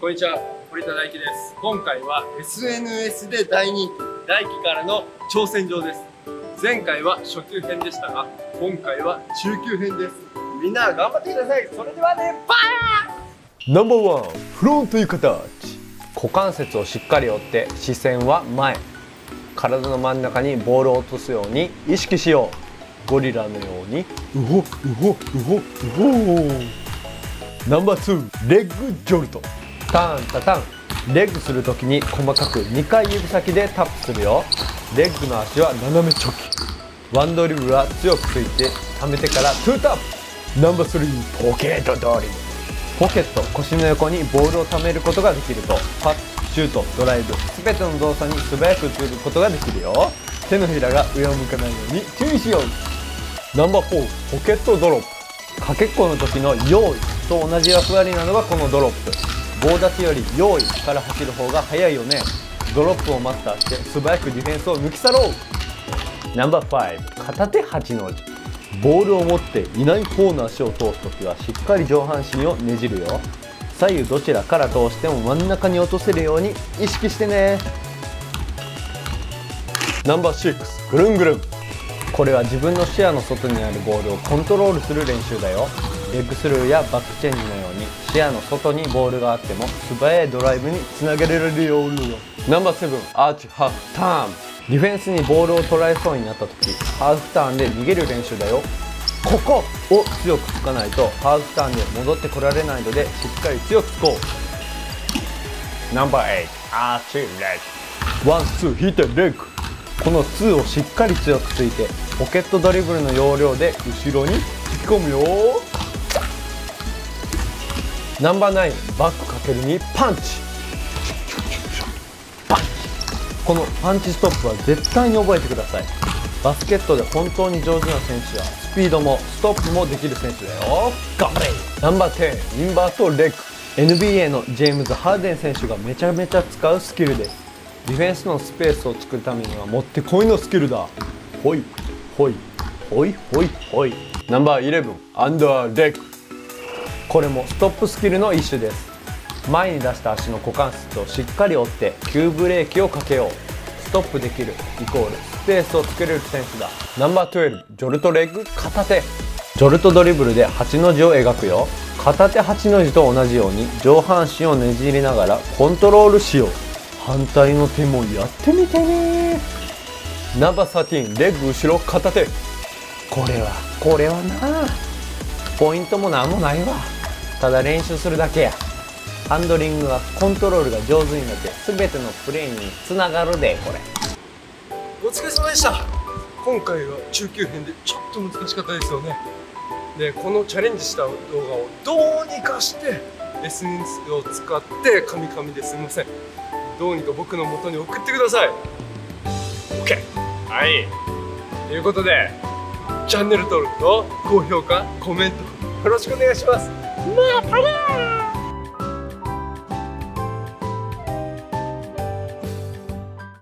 こんにちは、堀田大輝です。今回は SNS で大人気、大輝からの挑戦状です。前回は初級編でしたが、今回は中級編です。みんな頑張ってください。それではね、バーン！ ナンバーワン、フロント床タッチ。股関節をしっかり折って視線は前。体の真ん中にボールを落とすように意識しよう。ゴリラのようにウホウホウホウホ。ナンバーツー、レッグジョルト。ターンタタン。レッグするときに細かく2回指先でタップするよ。レッグの足は斜めチョキ。ワンドリブルは強くついて溜めてからトゥータップ。ナンバースリー、ポケットドリブル。ポケット、腰の横にボールを溜めることができると、パス、シュート、ドライブ、全ての動作に素早く移ることができるよ。手のひらが上を向かないように注意しよう。ナンバー4、ポケットドロップ。かけっこの時の用意と同じ役割なのがこのドロップ。棒立ちより用意から走る方が早いよね。ドロップをマスターして素早くディフェンスを抜き去ろう。ナンバー5、片手8の字。ボールを持っていない方の足を通すときはしっかり上半身をねじるよ。左右どちらから通しても真ん中に落とせるように意識してね。ナンバー6、ぐるんぐるん。これは自分の視野の外にあるボールをコントロールする練習だよ。レッグスルーやバックチェンジのように視野の外にボールがあっても素早いドライブにつなげられるよ。ナンバー7、アーチハーフターン。ディフェンスにボールを捉えそうになった時、ハーフターンで逃げる練習だよ。ここを強くつかないとハーフターンで戻ってこられないのでしっかり強くつこう。ナンバー8、アーチレッグ。ワンツー引いてレッグ。この2をしっかり強くついてポケットドリブルの要領で後ろに引き込むよ。ナンバー9、バックかける2パンチ。パンチ。このパンチストップは絶対に覚えてください。バスケットで本当に上手な選手はスピードもストップもできる選手だよ。頑張れ。ナンバー10、インバートレッグ。 NBA のジェームズ・ハーデン選手がめちゃめちゃ使うスキルです。ディフェンスのスペースを作るためにはもってこいのスキルだ。ほいほいほいほいほい。ナンバー11、アンダーレッグ。これもストップスキルの一種です。前に出した足の股関節をしっかり折って急ブレーキをかけよう。ストップできるイコールスペースを作れる選手だ。ナンバー12、ジョルトレッグ片手。ジョルトドリブルで8の字を描くよ。片手8の字と同じように上半身をねじりながらコントロールしよう。反対の手もやってみてね。ナンバー13、レッグ後ろ片手。これはな、ポイントもなんもないわ。ただ練習するだけや。ハンドリングはコントロールが上手になって全てのプレーにつながるで。これお疲れ様でした。今回は中級編でちょっと難しかったですよね。で、このチャレンジした動画をどうにかして SNS を使ってカミカミですみません。どうにか僕の元に送ってください。 OK。 はい、ということでチャンネル登録と高評価、コメントよろしくお願いします。またねー。